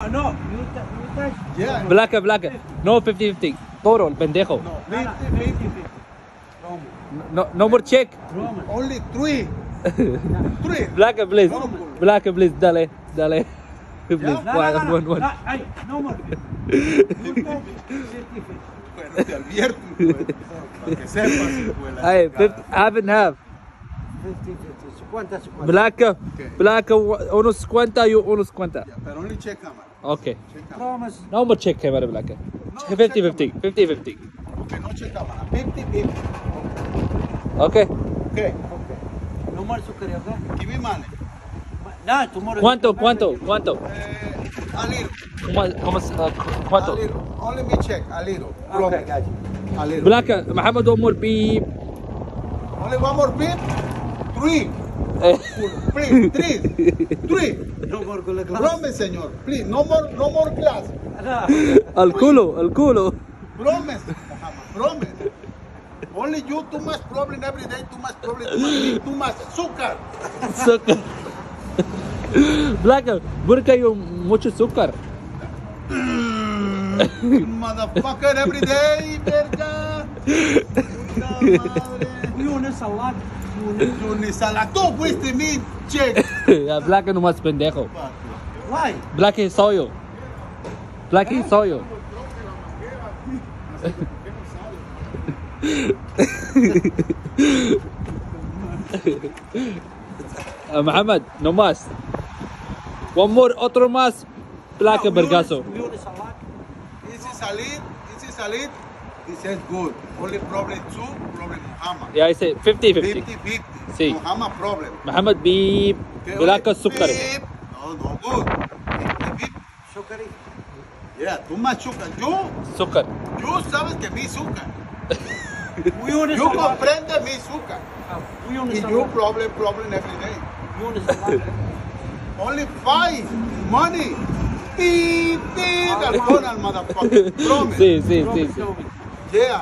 no. Yeah. Black. No, 50-50. Toro, el pendejo. No, 50. No more check. Only 3. 3. Black, please. Roman. Black, please. Dale. Please. Yeah. One. Ay, no more. Bueno, te advierto, pues, para que sepas, escuela. Ay, half and half. 50. Black, unos 50 y unos 50. Yeah, but only check cámara. Okay. Check cámara. Promise. No more check, cámara, Black. No, 50-50. 50-50. Okay, no check cámara. 50-50. Okay. Okay. No more azúcar, okay? Give me money. No, tomorrow. ¿Cuánto? A little. ¿Cuánto? A little. Only me check. A little. Okay, got you. A little. Black, Muhammad one more beep. Only one more beep. 3. Please, 3. No more con la clase. Promise, señor. Please, no more class. Al culo. Promise, Muhammad. Promise. Only you too much problem every day. Too much problem. Too much azúcar. Azúcar. Black, ¿por qué hay mucho azúcar? Motherfucker every day, verga. Puta madre. You want a salad? You ni salad. Tú fuiste mi check. Black no más pendejo. Why? Black is soyo. Muhammad, no más. One more, otro más. Black vergazo. You want a salad? Easy salad. He says good. Only problem 2, problem Muhammad. Yeah, I say 50-50. 50-50. Sí. Muhammad problem. Muhammad beep. Black azúcar. No good. 50-50. Sukari? Yeah, too much sugar. Azúcar. You sabes que mi azúcar. We want a You salad. comprende mi azúcar. We want a Y you salad. problem every day. You want a salad? Only 5. Money. Beep, beep. Al Ronald, motherfucker. Promise. Sí. Promise, tell me. Yeah.